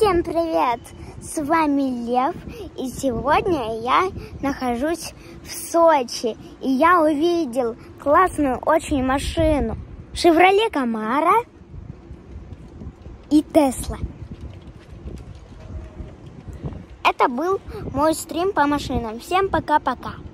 Всем привет! С вами Лев, и сегодня я нахожусь в Сочи, и я увидел классную очень машину Chevrolet Camaro и Tesla. Это был мой стрим по машинам. Всем пока-пока!